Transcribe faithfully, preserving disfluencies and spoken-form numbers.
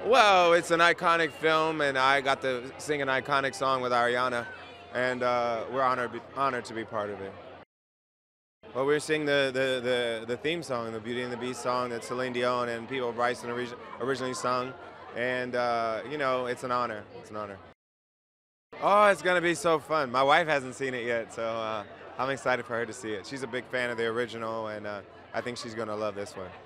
Well, it's an iconic film, and I got to sing an iconic song with Ariana, and uh, we're honored honored to be part of it. Well, we're singing the, the, the, the theme song, the Beauty and the Beast song that Celine Dion and Peter Bryson orig- originally sung, and uh, you know, it's an honor. It's an honor. Oh, it's gonna be so fun. My wife hasn't seen it yet, so uh, I'm excited for her to see it. She's a big fan of the original, and uh, I think she's gonna love this one.